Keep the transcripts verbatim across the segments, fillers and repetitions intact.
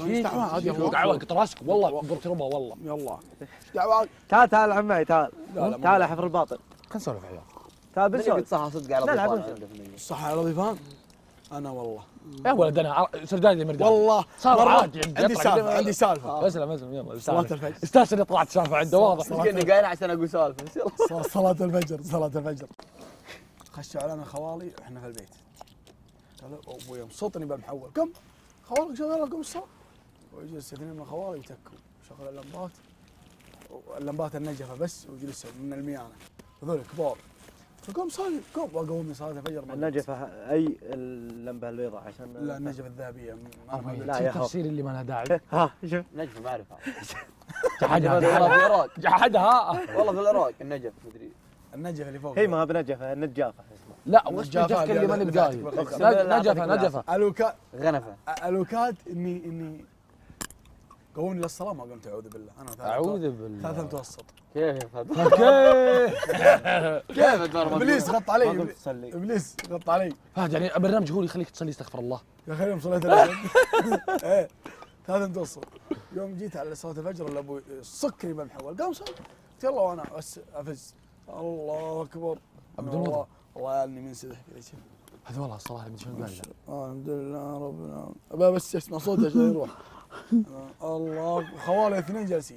ايش دعواك؟ ايش دعواك؟ قط راسك والله ضربت ربع والله. يلا ايش دعواك؟ تعال تعال عمي تعال. تعال حفر الباطن. خلنا نسولف عيال. تعال بنسولف. صح صدق على ضيفان. صح على ضيفان؟ انا والله يا ولد انا سرداني مردان والله صار عادي عندي سالفه عندي سالفه اسلم اسلم يلا صلاة الفجر استانس اني طلعت سالفه عنده واضح. كأني قايل عشان اقول سالفه. صلاة الفجر صلاة الفجر خشوا علينا خوالي احنا في البيت. قالوا ابوي مصوتني بالمحول قم خوالك شغاله قم الصوت. ويجلس اثنين من خوالي يتكوا شغل اللمبات اللمبات النجفه بس وجلسوا من الميانه هذول كبار. فقوم صلي قوم واقوم صلاه الفجر. النجفه اي اللمبه البيضاء عشان لا النجفه الذهبيه. لا يا تفسير اللي ما لها داعي. ها شوف نجفه ما اعرفها. جحدها في العراق. جحدها والله في العراق النجف مدري. النجفه اللي فوق هي ما بنجفه النجافه اسمها. لا وش نجفك اللي ماني بقايل. نجفه نجفه الوكاد غنفه. الوكاد اني اني قومني للصلاه ما قمت اعوذ بالله انا اعوذ بالله ثالثه متوسط. كيف هذا؟ كيف كيف ابليس غط علي ما قمت تصلي. ابليس غط علي فهد يعني برنامج هو اللي يخليك تصلي استغفر الله. يا اخي يوم صليت الفجر ايه ثالثه متوسط يوم جيت على صلاه الفجر الا ابوي صكني بالمحول قام صلي قلت يلا وانا بس افز الله اكبر بدون وضوء. والله اني منسدح كذا شوف. هذا والله الصراحه اللي شلون قال اه الحمد لله رب العالمين ابى بس اسمع صوته عشان يروح. الله خوالي اثنين جالسين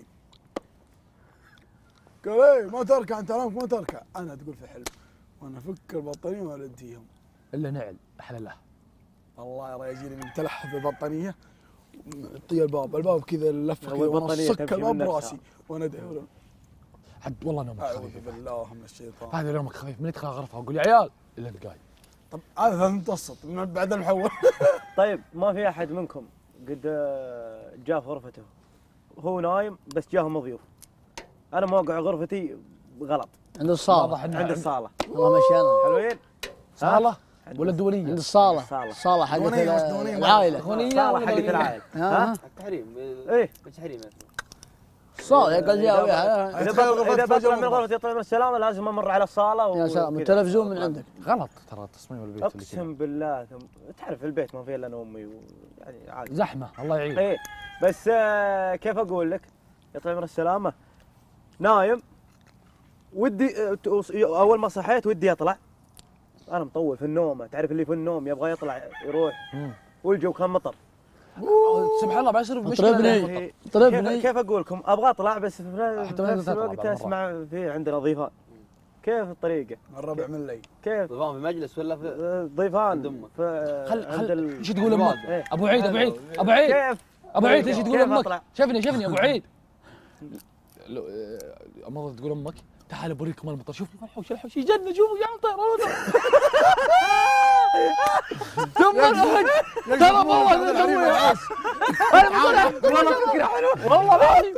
قال ايه ما تركع انت نامك ما تركع. انا تقول في حلم وانا افك البطانيه وانا اديهم الا نعل احلى له. الله يا رجال متلحف بالبطانيه طي الباب الباب كذا لفه كذا وانا صك الباب براسي وانا ادعي عد والله نومك اعوذ خفيف. بالله من الشيطان. هذا نومك خفيف من يدخل غرفه واقول يا عيال الا انت قايل. طب هذا ثالث متوسط من بعد المحول. طيب ما في احد منكم قد آه، جاء في غرفته هو نايم بس جاه مضيوف. انا موقع غرفتي غلط. عند الصالة. واضح إنه عند الصالة. والله مشينا. حلوين؟ صالة ولا الدوليه؟ عند الصالة. الصالة. الصالة حقت دونية مش دونية. العائلة. الصالة حقت العائلة. ها؟ التحريم. ايه التحريم. الصالة قال جاوي. اذا بطلع اذا بطلع من غرفتي يطلع من السلامة لازم امر على الصالة. يا سلام التلفزيون من عندك. غلط ترى تصميم البيت اللي كذا. اقسم بالله ثم- تعرف البيت ما فيه الا انا وامي و- يعني عادي. زحمه الله يعين. ايه بس آه كيف اقول لك؟ يطلع من السلامة نايم ودي آه، توص- اول ما صحيت ودي اطلع. انا مطول في النوم تعرف اللي في النوم يبغى يطلع يروح مم. والجو كان مطر. سبحان الله ما يصير مشكله. اطربني. كيف, اطربني. كيف اقول لكم ابغى اطلع بس في حتى في ما نفس تطلع الوقت بعد مرة. اسمع في عندنا ضيفان. كيف الطريقة؟ الربع من لي كيف؟ ضيفان في مجلس ولا في آه، ضيفان عند أمك. في خل عند خل ال- ايش تقول امك؟ إيه. ابو عيد ابو عيد ابو عيد كيف؟ ابو عيد ايش كيف تقول امك؟ أطلع؟ شفني شفني ابو عيد. لو- آه، مرة تقول امك تعال بوريكم المطر شوف الحوش الحوش يجنن شوفوا يا مطر. ثم الحوش ترى والله نسويها. انا والله فكره حلوه والله العظيم.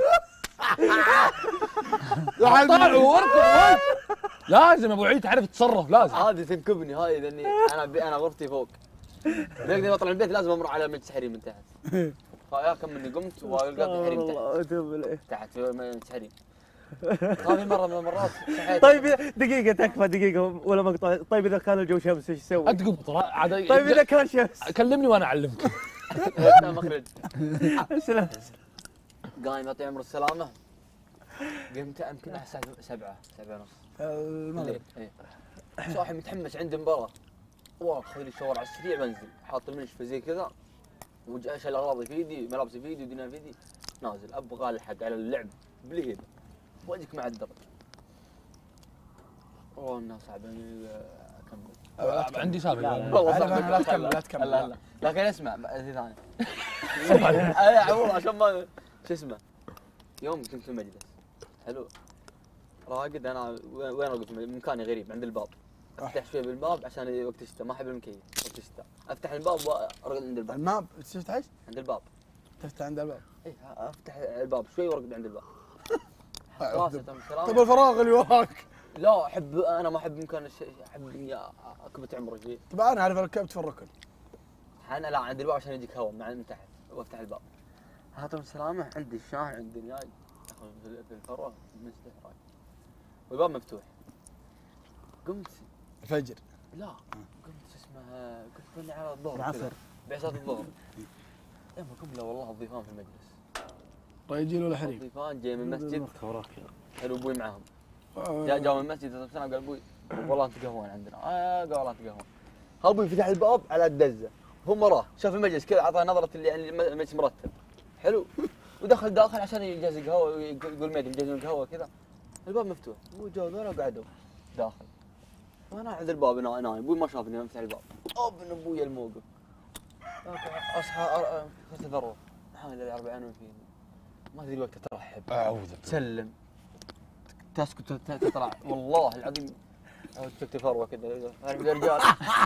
طلعوا وركض لازم ابو عيد تعرف تتصرف لازم. هذه تنكبني هاي لاني انا بي انا غرفتي فوق. بقدر اطلع من البيت لازم امر على مجلس حريم من تحت. فيا كم اني قمت والقى حريم تحت. والله أتوب إليه. تحت في مجلس حريم. هذه مره من المرات صحيت. طيب دقيقة تكفى دقيقة ولا مقطع. طيب إذا كان الجو شمس إيش تسوي؟ انت قم مطر عاد. طيب إذا كان شمس كلمني وانا اعلمك. مخرج. سلام. قايم يعطي عمر السلامه. قمت يمكن على الساعه سبعة سبعة ونص المغرب. ايه صاحي متحمس عندي مباراه. والله اخذ لي شاور على السريع بنزل حاط المنشفه زي كذا وجايش الاغراضي في يدي ملابسي في يدي ودنيا في يدي نازل ابغى الحق على اللعب بالهيبه وجهك مع الدرج. والله انها صعبه اني اكمل. عندي سالفه. والله لا، صعبه. لا تكمل لا تكمل لا لا لكن اسمع شيء ثاني. اي عمو عشان ما شو اسمه يوم كنت في المجلس حلو راقد انا وين راقد في مكاني غريب عند الباب افتح شوي بالباب عشان وقت الشتاء ما احب المكيف وقت الشتاء افتح الباب وارقد عند الباب. الماب تفتح ايش؟ عند الباب. تفتح عند الباب. اي افتح الباب شوي وارقد عند الباب. راسي تم طيب الفراغ اللي وراك. لا احب انا ما احب مكان الشيء احب اني اكبت عمري فيه. طيب انا اعرف ركبت في الركن. انا لا عند الباب عشان يجيك هواء من تحت وافتح الباب. هاتم السلامه عندي الشاي عندي الجاي في الفروه المسجد رايح والباب مفتوح. قمت الفجر. لا قمت اسمه قمت بني على الظهر العصر. بعصات الظهر. يوم قبله والله الضيفان في المجلس. رجل ولا حريم؟ الضيفان جاي من المسجد. وراك حلو ابوي معاهم. جاء جاء من المسجد ثلاث سنة قال ابوي والله انت قهوان عندنا. اه قال والله انت قهوان. ابوي فتح الباب على الدزه. هم وراه شاف المجلس كذا اعطاه نظرة اللي يعني المجلس مرتب. حلو. ودخل داخل عشان يجهز قهوه يقول ميدي مجهزين قهوه كذا. الباب مفتوح. هو جاء ذولا وقعدوا داخل. وانا عند الباب نايم ابوي ما شافني فتح الباب. ابن ابوي الموقف. اصحى اتذرر. الحمد لله رب العالمين فيني. ما تدري وقت ترحب. اعوذ تسلم. تسكت تطلع والله العظيم. تكتب فروه كذا تعرف الرجال.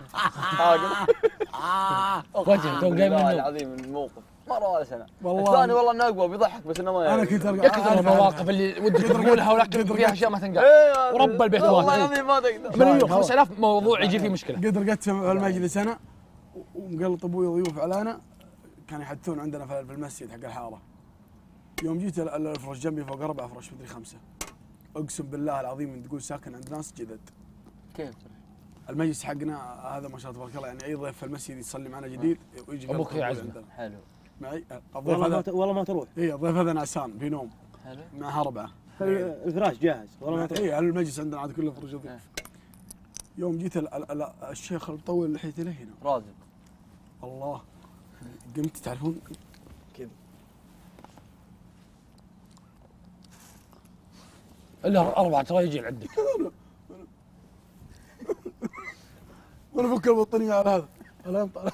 وجه تو جاي والله منه العظيم الموقف مره ولا سنه. والله. الثاني والله انه اقوى بيضحك بس انه ما انا كنت يا كثر المواقف اللي ودك تقولها ولكن فيها اشياء ما تنقال. ورب البيت والله واحد العظيم ما تقدر. مليون خمسة آلاف موضوع يجي فيه مشكله. قد رقدت في المجلس انا ومقلط ابوي ضيوف علينا، كانوا يحدثون عندنا في المسجد حق الحاره. يوم جيت الفرش جنبي فوق اربع فرش مدري خمسه. اقسم بالله العظيم ان تقول ساكن عند ناس جدد. كيف؟ المجلس حقنا هذا ما شاء الله تبارك الله، يعني اي ضيف في المسجد يصلي معنا جديد ويجي أبوك يقلط يعزمه. عندنا. حلو. معي الضيف والله ما هذا ت- والله ما تروح. اي الضيف هذا نعسان في نوم حلو. معها اربعه. الفراش جاهز والله ما تروح. اي المجلس عندنا عاد كله فرش ضيوف. يوم جيت ال ال ال الشيخ المطول لحيته له هنا رازق. الله قمت تعرفون كذا الا اربعه ترى يجي عندك. وانا افك البطانيه على هذا الان طالع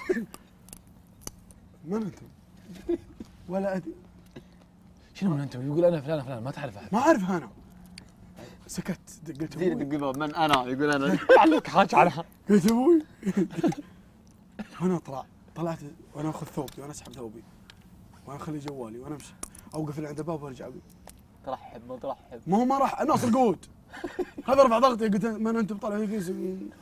من انتم؟ ولا ادري شنو من انتم؟ يقول انا فلان فلان ما تعرف احد. ما اعرف انا. سكت قلت زين ابوي دق الباب من انا يقول انا. عليك حاج عنها. قلت ابوي وانا اطلع طلعت وانا اخذ ثوبي وانا اسحب ثوبي وانا اخلي جوالي وانا امشي اوقف اللي عند الباب وارجع اقول ترحب ما ترحب. ما هو ما راح ناصر قود هذا رفع ضغطي قلت من انت طالع في كيس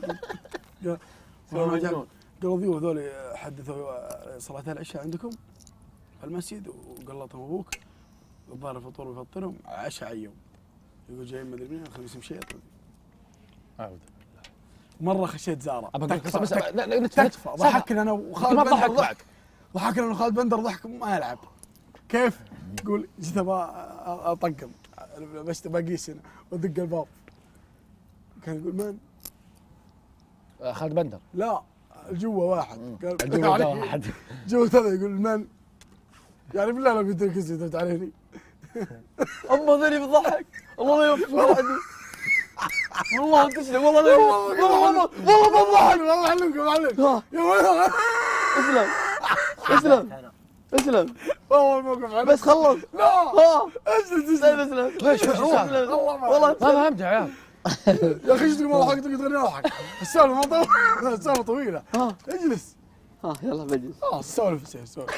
سوى مجنون. قالوا ضيوف هذول حدثوا صلاة العشاء عندكم في المسجد وقلطهم ابوك الظاهر الفطور ويفطرهم عشاء عيوم يقول جايين مدري مين الخميس مشيط اعوذ. مره خشيت زاره ابى اقول لك تكفى- بس تك- لا لا تكفى ضحكنا انا وخالد ما بندر ضحك ضحك ضحكنا انا وخالد بندر ضحك ما يلعب كيف؟ يقول جيت ابى اطقم بس بقيس هنا وادق الباب كان يقول من؟ خالد بندر. لا جوا واحد قال جوا علي- واحد. جوا هذا يقول من؟ يعني بالله لو قلت لك زيدت عليني اما ذني بضحك الله لا يوفقك وحدي. والله تسلم والله لا يوفقك. والله والله والله والله علمكم معلم يا ولد اسلم اسلم اسلم والله الموقف علم بس خلص. لا ها اسلم اسلم اسلم اسلم. ليش وش صار؟ اسلم. والله والله ما فهمت يا عيال. يا اخي ايش تقول ما ضحكت قلت غير اضحك السالفه ما طويله السالفه طويله ها اجلس ها يلا بجلس. اه سولف سولف سولف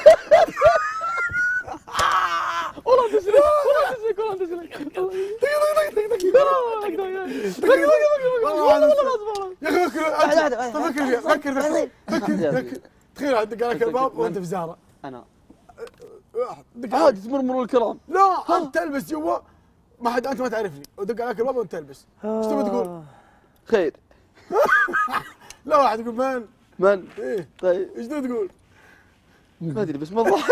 والله تسلم والله تسلم والله تسلم. والله يا اخي فكر فكر فكر فكر فكر تخيل عندك عليك الباب وانت في زاره انا واحد دق عليك- عادي تمر مرور الكرام. لا انت تلبس جوا ما حد انت ما تعرفني ودق عليك الباب وانت تلبس ايش تبي تقول؟ خير. لا واحد يقول من؟ من؟ ايه طيب ايش تبي تقول؟ ما ادري بس ما ضحك.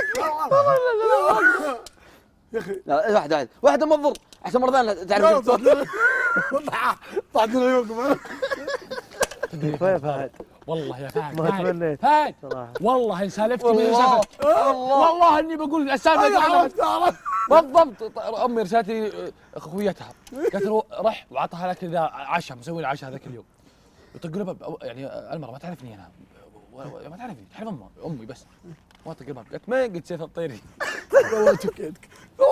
يا اخي لا واحد واحد واحد ما تضر احسن مره ثانيه لا تعرف. طلعت طلعت لنا عيونكم كفايه فهد والله يا فهد ما فهد تمنيت فهد صراحه. والله ان سالفتي من والله سالفة- والله اني بقول السالفه انا اللي عرفت عرفت بالضبط. امي رسالت لي اخويتها قالت له رح وعطها لك ذا عشاء مسوي لي عشاء ذاك اليوم. يطق له باب يعني المراه ما تعرفني انا و- و- ما تعرفني تعرف امها امي بس ما طق الباب قالت ما قلت سيف الطيري. والله تكيتك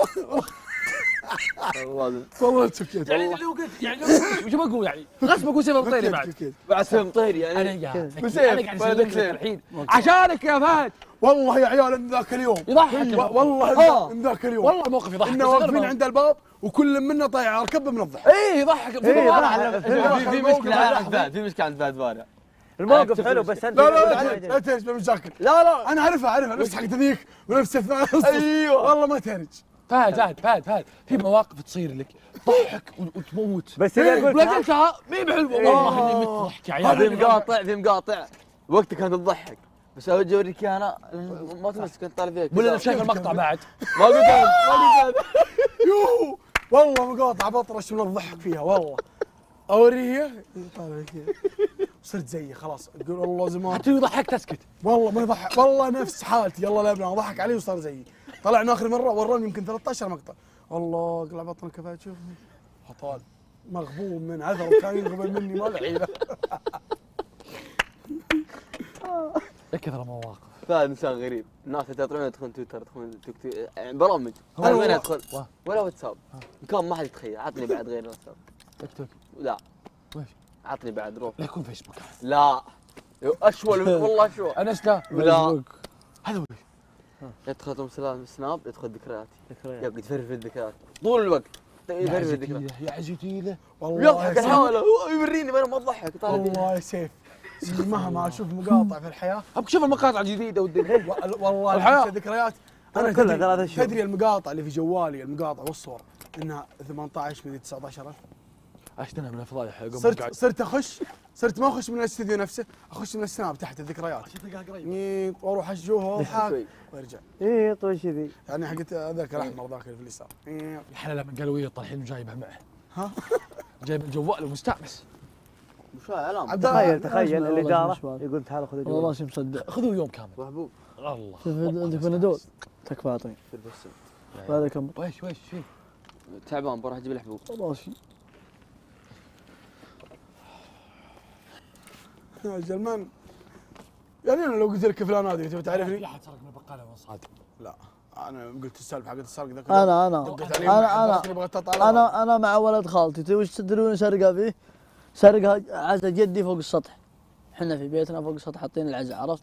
والله والله تكيتك يعني لو قلت يعني لو وش بقول يعني غصب اقول سيف الطيري بعد. بعد سهم طير يعني. انا يا بسيف، انا قاعد بعد اسلك لك سيف. الحين عشانك يا فهد. والله يا عيال من ذاك اليوم يضحك و- والله آه. من ذاك اليوم والله الموقف يضحك. إنا بس غير واقفين ما- عند الباب وكل منا طايع على الكبه من الضحك ايه يضحك في إيه، مباراة. يضحك. في في مشكله عند فهد في مشكله عند فهد بارع. الموقف حلو بس انت لا لا لا لا تهرج بالمشاكل لا لا انا اعرفها اعرفها نفس حق ذيك ونفس الثاني ايوه والله ما تهرج فهد فهد فهد فهد في مواقف تصير لك ضحك و- وتموت. بس اذا ولا قلت قلتها مي بحلوه والله اني مت ضحك يا في عيال. مقاطع في مقاطع وقتها كانت تضحك بس اجي اوريك إياه انا ما تمسك انت طالع فيك ولا شايف المقطع بعد. ما قلت أنا، ما قلت أنا. يوه والله مقاطع بطرش من الضحك فيها والله. اوريه طالع كذا صرت زيي خلاص اقول والله زمان حتى يضحك تسكت. والله ما يضحك والله نفس حالتي يلا لا ابني ضحك علي وصار زيي. طلعنا اخر مره وراني يمكن ثلاثة عشر مقطع والله اقلع بطن كفايه شوف حطال مغبوب من عذر وكان يغبن مني ما العيله. كثر مواقف. فهد انسان غريب، الناس يطلعون يدخلون تويتر يدخلون تيك توك يعني برامج أنا انا وين والله- ادخل واه. ولا واتساب مكان ما حد يتخيل. عطني بعد غير الواتساب. تيك توك. لا ويش؟ عطني بعد روح. لا يكون فيسبوك. لا اشول والله اشول. انس لا. لا هذا وش؟ يدخل ام سلام سناب يدخل ذكرياتي ذكريات. يبقى يتفرج في الذكريات طول الوقت يا يتفرج في الذكريات عزتيله يا عزتيله. والله يا يضحك سيف الحاله هو يوريني وانا ما اضحك طالع فيه. والله يا سيف مهما اشوف مقاطع في الحياه ابغى اشوف المقاطع الجديده والدنيا. و- والله الحياة. الحياة ذكريات أنا انا كلها تدري, ثلاثة شهور. تدري المقاطع اللي في جوالي المقاطع والصور انها ثمانية عشر مدري تسعة عشر ألف. عشتنا من الفضايح. أقوم صرت أقعد. صرت اخش صرت ما اخش من الاستديو نفسه اخش من السناب تحت الذكريات نيط واروح اشجوها واضحك شوي. وارجع ايه طوش ذي. يعني حقت ذاك الاحمر ذاك اللي في اليسار نيط. يا حلا لما قالوا ويا طالعين وجايبها معه. ها جايب الجوال ومستانس. وش هذا اعلام عبد الله تخيل تخيل والله الاداره شباب. يقول تعالوا خذوا والله جوال. ماشي مصدق. خذوا يوم كامل. محبوب الله. شوف عندك بنادول تكفى اعطيني. في البسم هذا كم ويش ويش فيه؟ تعبان بروح اجيب الحبوب. والله شيء. يا جلمان يعني انا لو قلت لك فلان هذه تبي تعرفني لا حد سرق من البقاله وانصاد. لا انا قلت السالفه حقت السرق ذاك انا انا دقت علي انا انا اللي بغيت تطالع. انا انا مع ولد خالتي تدري وش تدرون سرقه فيه؟ سرقه عزا جدي فوق السطح. احنا في بيتنا فوق السطح حاطين العزا عرفت؟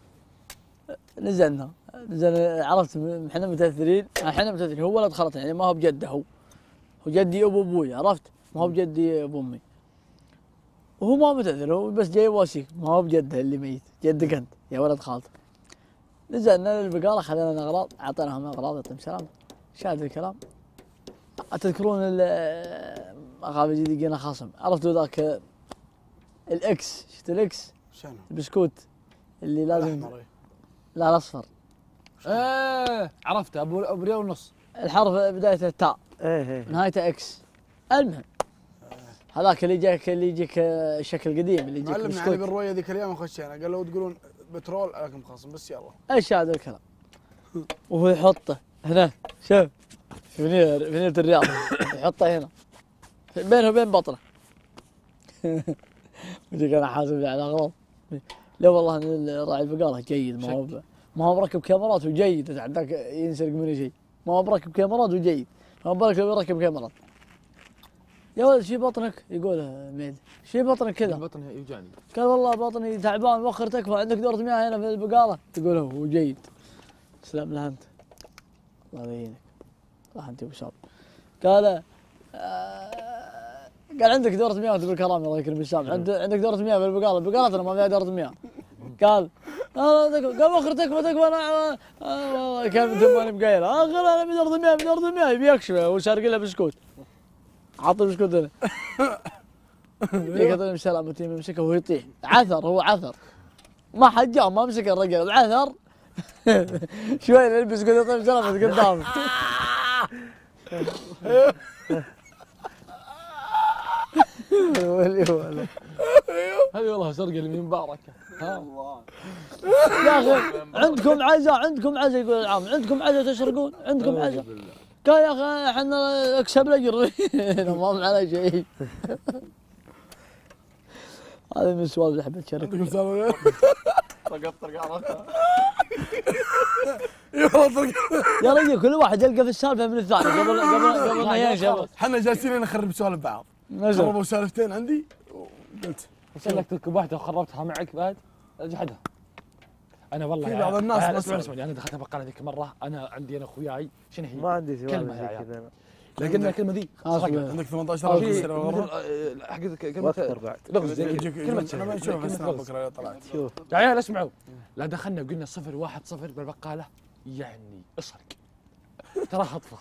نزلنا نزلنا عرفت م- احنا متاثرين احنا متاثرين هو ولد خالتنا يعني ما هو بجده هو هو جدي ابو ابوي عرفت؟ ما هو بجدي ابو امي. وهو ما متاثر هو بس جاي يواسيك ما هو بجده اللي ميت جدك انت يا ولد خالته. نزلنا للبقاله خذينا اغراض اعطيناهم اغراض يعطيهم السلام. شاهد الكلام. تذكرون ال- اخاف يجي يجينا خصم عرفتوا ذاك الاكس شفت الاكس شنو؟ البسكوت اللي لازم الاحمر إيه. لا الاصفر ايه عرفته ابو ابو ريال ونص. الحرف بدايته تاء ايه ايه نهايته اكس. المهم هذاك اللي يجيك اللي يجيك الشكل القديم اللي يجيك معلمنا علي بسكوت. بالرؤيه ذيك الايام خشينا قال لو تقولون بترول لكم خصم بس يلا. ايش هذا الكلام؟ وهو يحطه هنا شوف في بنية بنية الرياض يحطه هنا بينه وبين بطنه. ويجيك انا حاسب على اغراض. لا والله إن راعي البقاله جيد ما هو ب- ما هو مركب كاميرات وجيد عندك ينسرق مني شيء ما هو مركب كاميرات وجيد ما بالك لو يركب كاميرات. يا ولد شي بطنك يقول ميد شي بطنك كذا بطني يوجعني. قال والله بطني تعبان وخر تكفى عندك دورة مياه هنا في البقالة تقول هو جيد. تسلم له انت الله يعينك الله انت ابو شاب. قال آه قال عندك دورة مياه وانت بالكرامة الله يكرم الشام عند عندك دورة مياه في البقالة بقالتنا ما فيها دورة مياه. قال آه قال وخر تكفى تكفى انا آه والله كان ماني بقايل اخر انا بدورة مياه بدورة مياه يبي يكشف وشارق له بسكوت عطى بسكوت هنا. يقطع السلام وتيم يمسكه وهو يطيح عثر هو عثر ما حد جاء ما مسك الرجل عثر. شوي يلبس قد يطيب سلامة قدامه. ولي ولي. هذه والله سرقه اللي من مباركه. ها يا اخي عندكم عزا عندكم عزا يقول العام عندكم عزا تسرقون عندكم عزا. قال يا اخي احنا اكسب الاجر ما معنا شيء. هذا من السوالف اللي احب اشارك. عندكم سالفه طرقت طرقه عرفتها. يا رجل كل واحد يلقى في السالفه من الثاني قبل قبل قبل ما ينشب. احنا جالسين نخرب سوالف بعض نزل خربوا سالفتين عندي وقلت لك تركب واحده وخربتها معك بعد اجحدها. انا والله في يا بعض عيال- الناس يا عيال ما اسمعني تسمع. اسمعني انا دخلت بقاله ذيك مره انا عندي انا اخوياي شنو هي؟ ما عندي سوالف كلمة يا زي عيال. كذا أنا. لقينا الكلمه ذي خلاص سرقة. بقى. عندك ثمانية عشر في ألف مثل ورا آه، حق كلمه واذكر بعد لغز زي كذا. يجيك كلمه انا ما نشوف كلمة السناب لغز. بكره إذا طلعت شوف يا عيال اسمعوا لا دخلنا وقلنا صفر واحد صفر بالبقاله يعني اسرق ترى خطفه.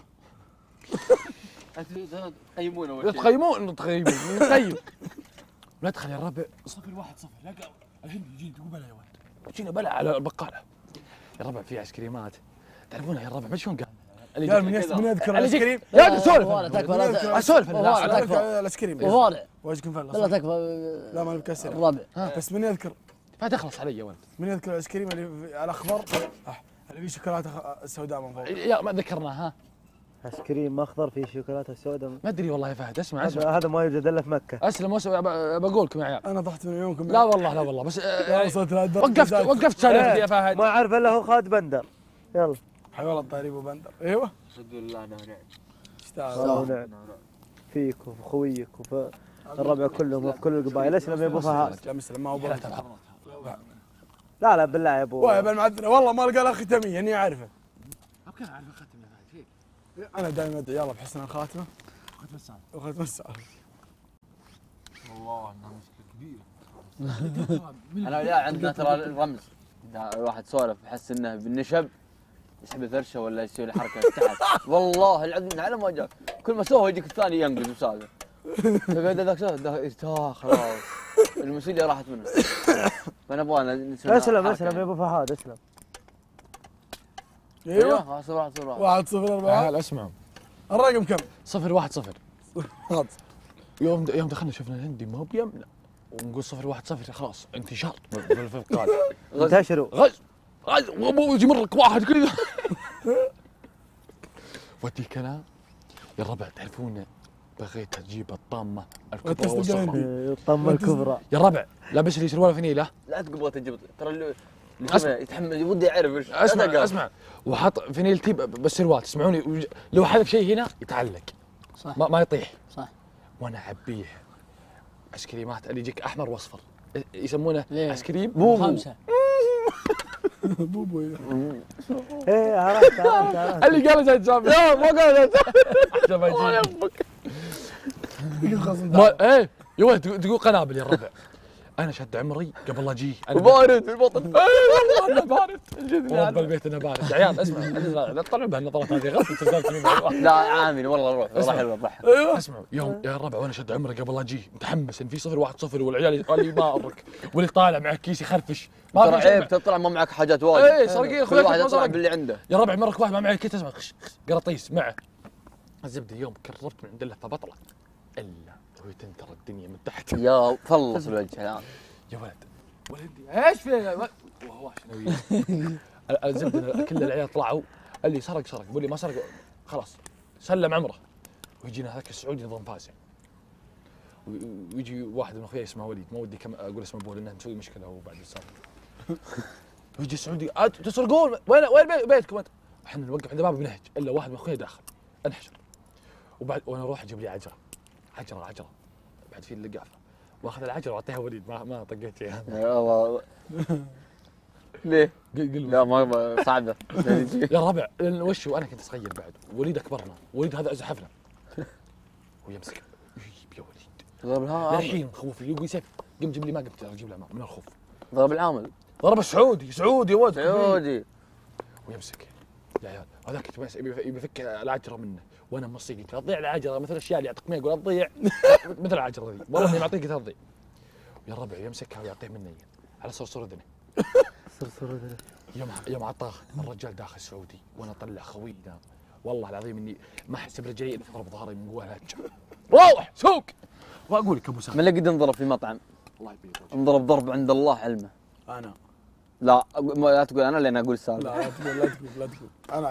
تقيمون اول لا شيء. تخيمون تخيمون نخيم. ندخل يا الربع صفر واحد صفر لقى الهندي يجي يقول بلا يا ولد وجينا بلع على البقاله. يا ربع في ايس كريمات تعرفونها يا ربع ما شلون قال اللي قال جاء- من يس- من يذكر اللي الايس جاء- كريم؟ يا لا، سولف ولا أنا. تكفى، لا تكفى. اسولف ولا انا تكفى. تكفى الايس كريم. وفارع وجهكم لا فله. تكفى. لا ما نبكسر. الربع بس من يذكر ما تخلص علي يا ولد. من يذكر الايس كريم اللي في- على اخضر آه، اللي فيه شوكولاته خ- سوداء من فوق. يا ما ذكرناها ها. ايس كريم اخضر فيه شوكولاته سوداء. ما ادري والله يا فهد. اسمع هذا اسمع هذا ما يوجد الا في مكه. اسلم واسمع ب- بقول لكم يا عيال. انا طحت من عيونكم. لا والله لا والله بس آه، وصلت لهالدرجة. وقفت وقفت سالفتي يا فهد. ما اعرف الا هو خالد بندر. يلا حي والله الطريب وبندر. ايوه صدق الله انا نعم. اشتاق. والله ونعم. فيك وفي خويك وفي الربع كلهم وفي كل القبائل. اسلم يا ابو فهد. لا مسلم ما هو لا بلد. تبع. لا لا بالله يا ابو. واه يا بالمعذره والله ما لقى له ختميه اني اعرفه. كان عارف ختم يا فهد فيك. انا دائما ادعي يلا بحسن الخاتمه ختم السالفه. وختم السالفه. والله انها مشكله كبيره. انا لا عندنا ترى الرمز اذا الواحد سولف يحس انه بالنشب يسحب فرشه ولا يسوي له حركه تحت. والله العظيم على ما جاء كل ما سوى يجيك الثاني ينقز بسالفه. فقعد ذاك سوى ارتاح خلاص المسؤوليه راحت منه. فانا ابغى نسوي اسلم اسلم يا ابو فهد اسلم. ايوه ايوه صفر واحد صفر واحد. واحد صفر يا أربعة. عيال اسمعوا. الرقم كم؟ صفر واحد صفر. خلاص يوم يوم دخلنا شفنا الهندي ما هو بيمنا ونقول صفر واحد صفر خلاص انتشار بالفقاد. انتشروا. غز غز وابو يجي مرك واحد كذا. وديك انا يا الربع تعرفون بغيت اجيب الطامه الكبرى وتصدق والصغرى. عندي. الطمه الكبرى. يا الربع لابس لي سروال فانيله. لا تقبل تجيب ترى اللي اللي أسمع. شوفه يتحمل ودي يعرف ايش اسمع لا تقهر. اسمع وحط فانيلتي ب- بالسروال تسمعوني وج- لو حذف شيء هنا يتعلق صح ما, ما يطيح. صح. وانا اعبيه ايس كريمات اللي يجيك احمر واصفر يسمونه ليه؟ ايس كريم بوبو خمسة. بوبو ايه عرفت عرفت عرفت. اللي قال زي جابر. لا ما قال زي احسن ما يجيك. ما ايه يا ولد تقول تقول قنابل يا الربع. انا شد عمري قبل لا اجي انا وبارد في البطن. والله انا بارد رب البيت انا بارد يا عيال اسمع لا تطلعوا بهالنظرات هذه غلط تسولف لا عامل والله روح روح حلوه ضحك. اسمعوا يوم يا الربع وانا شد عمري قبل لا اجي متحمس ان في صفر واحد صفر والعيال اللي مارك واللي طالع معك كيس يخرفش ما ترى في شيء. عيب تطلع ما معك حاجات واجد. ايه صدقين كل اخوياك واحد ما يطلع صار باللي عنده. يا ربع مرك واحد ما معي كيس اسمع خش خش قراطيس معه الزبده يوم كررت من عند الله فبطلع الا وهي تنتر الدنيا من تحت. يا فلص الوجه الان. يا ولد ولدي ايش في وهو شنو الزبده كل العيال طلعوا اللي سرق سرق واللي ما سرق خلاص سلم عمره ويجينا هذاك السعودي نظام فاسع ويجي واحد من اخوياي اسمه وليد ما ودي كم اقول اسمه ابوه لانه مسوي مشكله هو بعد السالفه. ويجي السعودي "أنت تسرقون وين وين بي- بيتكم انت؟ احنا نوقف عند باب بنهج الا واحد من اخوياي داخل انحشر وبعد وانا اروح اجيب لي عجره عجره عجره بعد في اللقافه واخذ العجره واعطيها وليد ما ما طقيت فيها. يا الله. ليه؟ قل قل لا ما ما- صعبه. يا الربع لأن وش هو انا كنت صغير بعد وليد اكبرنا وليد هذا زحفنا ويمسك يجيب يا وليد ضرب العامل. للحين مخوف يقول سيف قم جيب لي ما قمت اجيب له ماء من الخوف. ضرب العامل. ضرب السعودي سعودي يا ولد سعودي. ويمسك يا عيال هذاك يتمس- يبي يبي يفك العجره منه وانا مصي قلت لا تضيع العجره مثل الاشياء اللي يعطيك مية يقول لا تضيع مثل العجره ذي والله اني معطيك لا تضيع. ويا الربع يمسكها ويعطيه مني على صرصور اذنه. صرصور اذنه. يوم يوم عطاه الرجال داخل سعودي وانا اطلع خوينا والله العظيم اني ما احس برجلي الا اضرب ظهري من قوه الهجه. روح سوق واقول لك ابو سامي من اللي قد انضرب في مطعم الله يبيض وجهك. انضرب ضرب عند الله علمه. انا لا أقول- ما- لا تقول انا لان اقول السالفه. لا لا تقول لا تقول لا تقول انا